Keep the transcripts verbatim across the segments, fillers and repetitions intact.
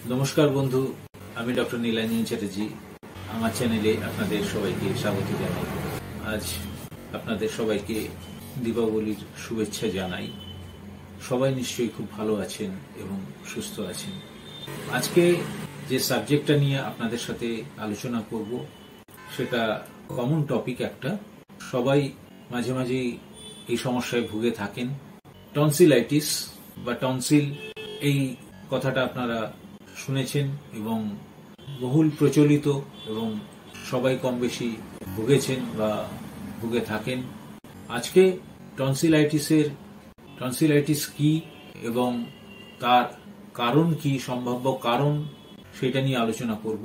নমস্কার বন্ধু, আমি ডক্টর নীলাঞ্জন চ্যাটার্জি। আমার চ্যানেলে আপনাদের সবাইকে স্বাগত জানাই। আজ আপনাদের সবাইকে দীপাবলির শুভেচ্ছা জানাই। সবাই নিশ্চয়ই খুব ভালো আছেন এবং সুস্থ আছেন। আজকে যে সাবজেক্টটা নিয়ে আপনাদের সাথে আলোচনা করব সেটা কমন টপিক একটা। সবাই মাঝে মাঝেই এই সমস্যায় ভুগে থাকেন। টনসিলাইটিস বা টনসিল, এই কথাটা আপনারা শুনেছেন এবং বহুল প্রচলিত এবং সবাই কম বেশি ভুগেছেন বা ভুগে থাকেন। আজকে টনসিলাইটিসের টনসিলাইটিস কি এবং তার কারণ কি, সম্ভাব্য কারণ, সেটা নিয়ে আলোচনা করব।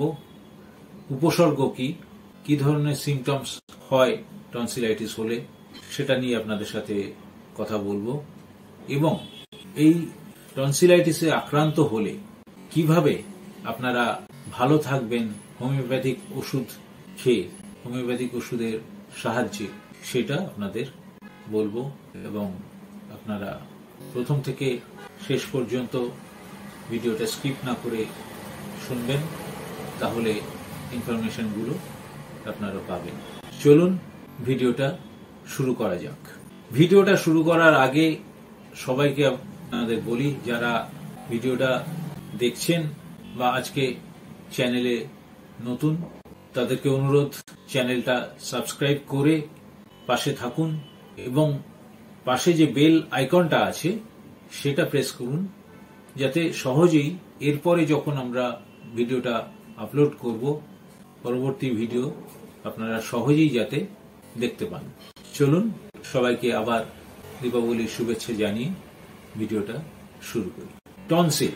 উপসর্গ কি, কি ধরনের সিমটমস হয় টনসিলাইটিস হলে, সেটা নিয়ে আপনাদের সাথে কথা বলবো। এবং এই টনসিলাইটিসে আক্রান্ত হলে কিভাবে আপনারা ভালো থাকবেন হোমিওপ্যাথিক ওষুধ খেয়ে, হোমিওপ্যাথিক ওষুধের সাহায্যে, সেটা আপনাদের বলবো। এবং আপনারা প্রথম থেকে শেষ পর্যন্ত ভিডিওটা স্কিপ না করে শুনবেন, তাহলে ইনফরমেশনগুলো আপনারা পাবেন। চলুন ভিডিওটা শুরু করা যাক। ভিডিওটা শুরু করার আগে সবাইকে আপনাদের বলি, যারা ভিডিওটা দেখছেন বা আজকে চ্যানেলে নতুন, তাদেরকে অনুরোধ, চ্যানেলটা সাবস্ক্রাইব করে পাশে থাকুন এবং পাশে যে বেল আইকনটা আছে সেটা প্রেস করুন, যাতে সহজেই এরপরে যখন আমরা ভিডিওটা আপলোড করব, পরবর্তী ভিডিও আপনারা সহজেই যাতে দেখতে পান। চলুন সবাইকে আবার দীপাবলির শুভেচ্ছা জানিয়ে ভিডিওটা শুরু করি। টনসিল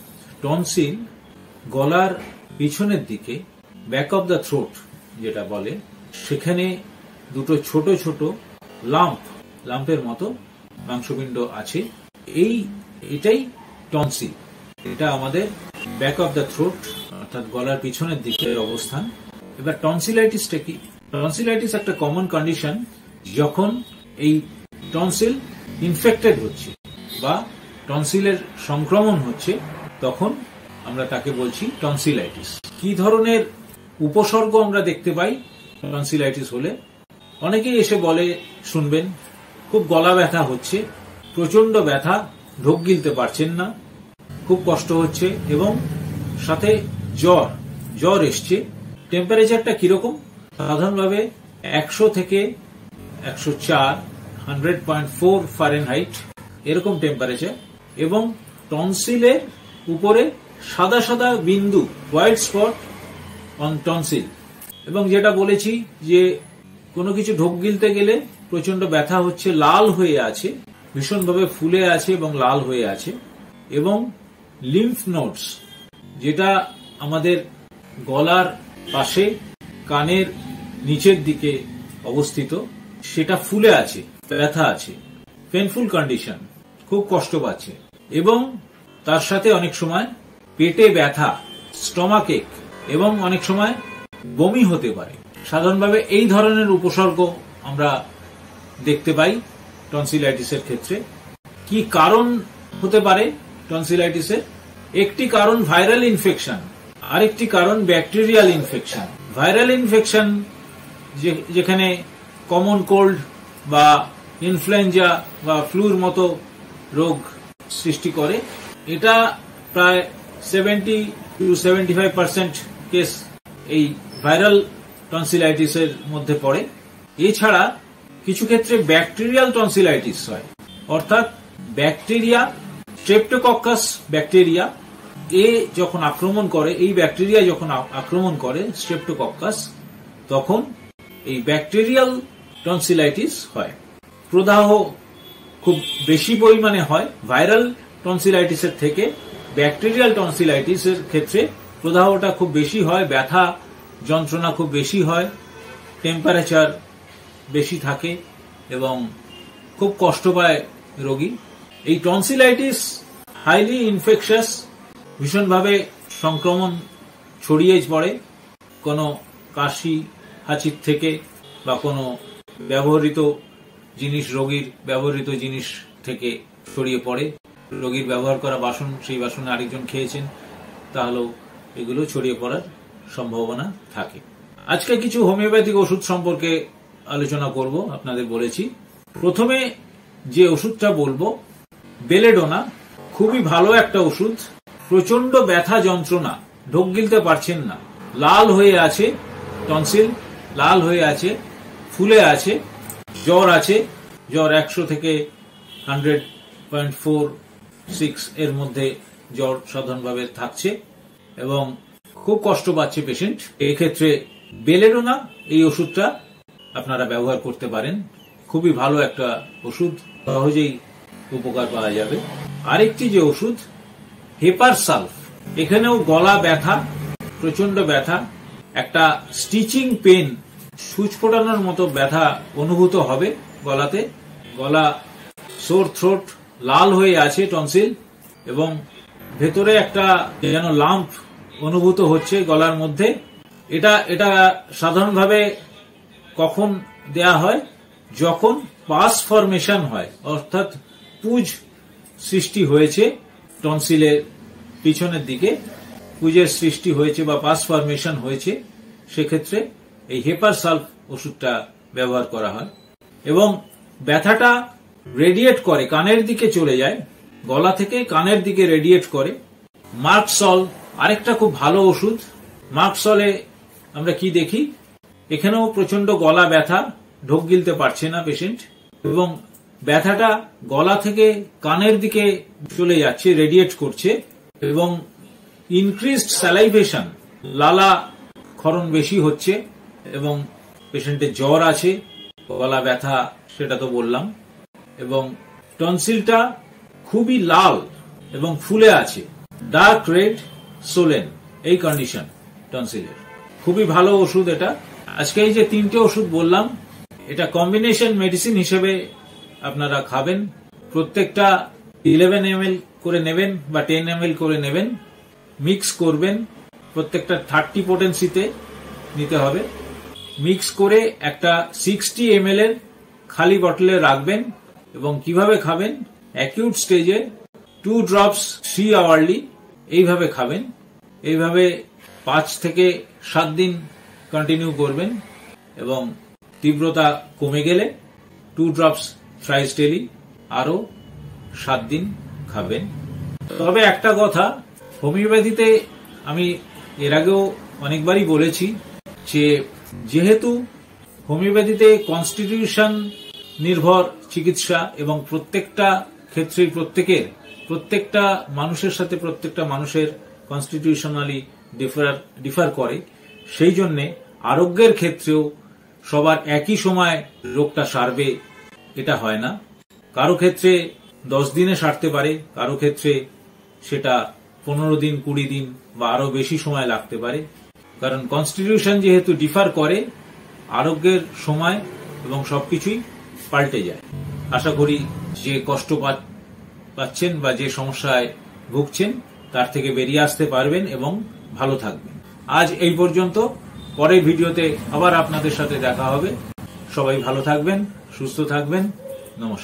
টনসিল গলার পিছনের দিকে, ব্যাক অফ দ্য থ্রোট যেটা বলে, সেখানে দুটো ছোট ছোট লাম্প, লাম্পের মতো মাংসপিণ্ড আছে। এই এটাই টনসিল। এটা আমাদের ব্যাক অফ দ্য থ্রোট, অর্থাৎ গলার পিছনের দিকে অবস্থান। এবার টনসিলাইটিসটা কি? টনসিলাইটিস একটা কমন কন্ডিশন। যখন এই টনসিল ইনফেক্টেড হচ্ছে বা টনসিলের সংক্রমণ হচ্ছে, তখন আমরা তাকে বলছি টনসিলাইটিস। কি ধরনের উপসর্গ আমরা দেখতে পাই টনসিলাইটিস হলে? অনেকেই এসে বলে, শুনবেন, খুব গলা ব্যথা হচ্ছে, প্রচন্ড ব্যথা, ঢোক গিলতে পারছেন না, খুব কষ্ট হচ্ছে, এবং সাথে জ্বর জ্বর এসছে। টেম্পারেচারটা কিরকম? সাধারণভাবে একশো থেকে একশো চার হান্ড্রেড পয়েন্ট ফোর ফারেনহাইট এরকম টেম্পারেচার, এবং টনসিলের উপরে সাদা সাদা বিন্দু, হোয়াইট স্পট অন টনসিল। এবং যেটা বলেছি যে কোনো কিছু ঢোক গিলতে গেলে প্রচন্ড ব্যথা হচ্ছে, লাল হয়ে আছে, ভীষণভাবে ফুলে আছে এবং লাল হয়ে আছে। এবং লিম্ফ নোডস, যেটা আমাদের গলার পাশে কানের নিচের দিকে অবস্থিত, সেটা ফুলে আছে, ব্যথা আছে, পেনফুল কন্ডিশন, খুব কষ্ট পাচ্ছে। এবং তার সাথে অনেক সময় পেটে ব্যথা, স্টমাক এক, এবং অনেক সময় বমি হতে পারে। সাধারণভাবে এই ধরনের উপসর্গ আমরা দেখতে পাই টনসিলাইটিসের ক্ষেত্রে। কি কারণ হতে পারে টনসিলাইটিসের? একটি কারণ ভাইরাল ইনফেকশন, আরেকটি কারণ ব্যাকটেরিয়াল ইনফেকশন। ভাইরাল ইনফেকশন যেখানে কমন কোল্ড বা ইনফ্লুয়েঞ্জা বা ফ্লুর মতো রোগ সৃষ্টি করে, এটা প্রায় seventy two seventy five percent case এই ভাইরাল টনসিলাইটিসের মধ্যে পড়ে। এছাড়া কিছু ক্ষেত্রে ব্যাকটেরিয়াল টনসিলাইটিস হয়, অর্থাৎ ব্যাকটেরিয়া, স্ট্রেপ্টোকক্কাস ব্যাকটেরিয়া এ যখন আক্রমণ করে, এই ব্যাকটেরিয়া যখন আক্রমণ করে স্ট্রেপ্টোকক্কাস, তখন এই ব্যাকটেরিয়াল টনসিলাইটিস হয়। প্রদাহ খুব বেশি পরিমাণে হয় ভাইরাল টনসিলাইটিসের থেকে। ব্যাকটেরিয়াল টনসিলাইটিসের ক্ষেত্রে প্রদাহটা খুব বেশি হয়, ব্যথা যন্ত্রণা খুব বেশি হয়, টেম্পারেচার বেশি থাকে এবং খুব কষ্ট পায় রোগী। এই টনসিলাইটিস হাইলি ইনফেকশাস, ভীষণভাবে সংক্রমণ ছড়িয়ে পড়ে কোনো কাশি হাঁচির থেকে বা কোনো ব্যবহৃত জিনিস, রোগীর ব্যবহৃত জিনিস থেকে ছড়িয়ে পড়ে। রোগীর ব্যবহার করা বাসন, সেই বাসনে আরেকজন খেয়েছেন, তাহলেও এগুলো ছড়িয়ে পড়ার সম্ভাবনা থাকে। আজকে কিছু হোমিওপ্যাথিক ওষুধ সম্পর্কে আলোচনা করব। আপনাদের বলেছি প্রথমে যে ওষুধটা বলবো বেলেডোনা, খুবই ভালো একটা ওষুধ। প্রচন্ড ব্যথা যন্ত্রণা, ঢোক গিলতে পারছেন না, লাল হয়ে আছে টনসিল, লাল হয়ে আছে, ফুলে আছে, জ্বর আছে, জ্বর একশো থেকে হান্ড্রেড পয়েন্ট ফোর সিক্স এর মধ্যে জ্বর সাধারণভাবে থাকছে এবং খুব কষ্ট পাচ্ছে পেশেন্ট। এক্ষেত্রে বেলেডোনা এই ওষুধটা আপনারা ব্যবহার করতে পারেন। খুবই ভালো একটা ওষুধ, সহজেই উপকার পাওয়া যাবে। আরেকটি যে ওষুধ হেপার সালফ, এখানেও গলা ব্যথা, প্রচন্ড ব্যথা, একটা স্টিচিং পেন, সুচ ফোটানোর মতো ব্যথা অনুভূত হবে গলাতে, গলা সোর থ্রোট, লাল হয়ে আছে টনসিল এবং ভেতরে একটা যেন লাম্প অনুভূত হচ্ছে গলার মধ্যে। এটা এটা সাধারণভাবে কখন দেয়া হয়? যখন পাস ফরমেশন হয়, অর্থাৎ পুজ সৃষ্টি হয়েছে টনসিলের পিছনের দিকে, পুজের সৃষ্টি হয়েছে বা পাস ফরমেশন হয়েছে, সেক্ষেত্রে এই হেপার সালফ ওষুধটা ব্যবহার করা হয় এবং ব্যথাটা রেডিয়েট করে, কানের দিকে চলে যায়, গলা থেকে কানের দিকে রেডিয়েট করে। মার্কসল আরেকটা খুব ভালো ওষুধ। মার্কসলে আমরা কি দেখি? এখানেও প্রচন্ড গলা ব্যথা, ঢোক গিলতে পারছে না পেশেন্ট এবং ব্যথাটা গলা থেকে কানের দিকে চলে যাচ্ছে, রেডিয়েট করছে এবং ইনক্রিজড স্যালাইভেশন, লালা ক্ষরণ বেশি হচ্ছে এবং পেশেন্টের জ্বর আছে, গলা ব্যথা সেটা তো বললাম, এবং টনসিলটা খুবই লাল এবং ফুলে আছে, ডার্ক রেড সোলেন, এই কন্ডিশন টনসিলের। খুবই ভালো ওষুধ এটা। আজকে এই যে তিনটে ওষুধ বললাম, এটা কম্বিনেশন মেডিসিন হিসেবে আপনারা খাবেন। প্রত্যেকটা ইলেভেন এম এল করে নেবেন বা টেন এম এল করে নেবেন, মিক্স করবেন, প্রত্যেকটা থার্টি পোটেন্সিতে নিতে হবে। মিক্স করে একটা সিক্সটি এম এল এর খালি বটলে রাখবেন এবং কিভাবে খাবেন? অ্যাকিউট স্টেজে টু ড্রপস থ্রি আওয়ারলি এইভাবে খাবেন। এইভাবে পাঁচ থেকে সাত দিন কন্টিনিউ করবেন এবং তীব্রতা কমে গেলে টু ড্রপস থ্রাইস ডেলি আরো সাত দিন খাবেন। তবে একটা কথা, হোমিওপ্যাথিতে আমি এর আগেও অনেকবারই বলেছি যে যেহেতু হোমিওপ্যাথিতে কনস্টিটিউশন নির্ভর চিকিৎসা এবং প্রত্যেকটা ক্ষেত্রে প্রত্যেকের প্রত্যেকটা মানুষের সাথে প্রত্যেকটা মানুষের কনস্টিটিউশনালি ডিফার ডিফার করে, সেই জন্যে আরোগ্যের ক্ষেত্রেও সবার একই সময় রোগটা সারবে এটা হয় না। কারো ক্ষেত্রে দশ দিনে সারতে পারে, কারো ক্ষেত্রে সেটা পনেরো দিন, কুড়ি দিন বা আরো বেশি সময় লাগতে পারে। কারণ কনস্টিটিউশন যেহেতু ডিফার করে, আরোগ্যের সময় এবং সবকিছুই পাল্টে যায়। আশা করি যে কষ্ট পাচ্ছেন বা যে সমস্যায় ভুগছেন তার থেকে বেরিয়ে আসতে পারবেন এবং ভালো থাকবেন। আজ এই পর্যন্ত, পরের ভিডিওতে আবার আপনাদের সাথে দেখা হবে। সবাই ভালো থাকবেন, সুস্থ থাকবেন। নমস্কার।